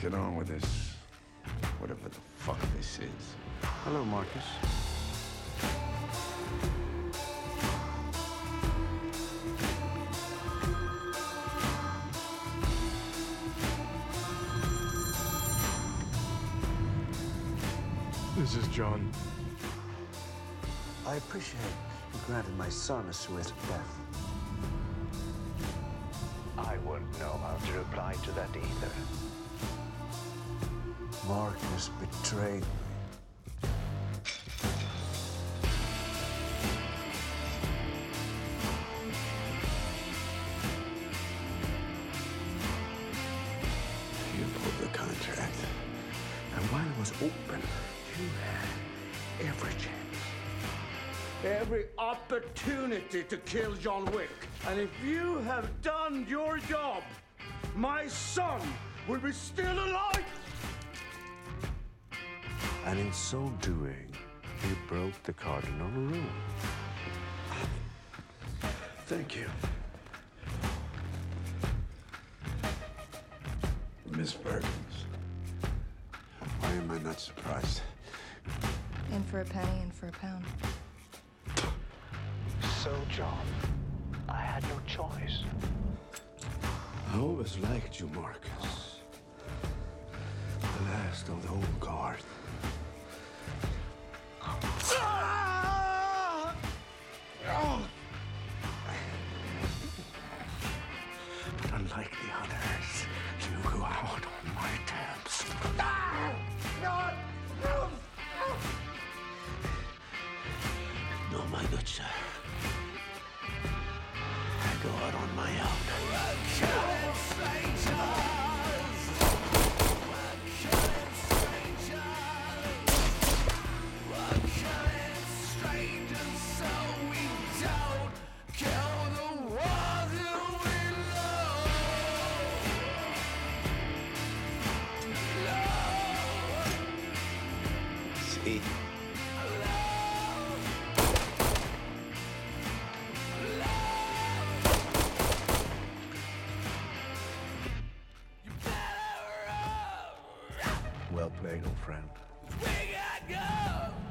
get on with this. Whatever the fuck this is. Hello, Marcus. This is John. I appreciate you granted my son a swift death. I wouldn't know how to reply to that either. Marcus betrayed me. You pulled the contract. And while it was open, you had every chance. Every opportunity to kill John Wick. And if you have done your job, my son will be still alive. And in so doing, you broke the cardinal rule. Thank you. Miss Perkins. Why am I not surprised? In for a penny, in for a pound. So, John, I had no choice. I always liked you, Marcus. The last of the old guard. But unlike the others, you go out on my terms. No, my good sir. I go out on my own. See? Well played, old friend. We got go!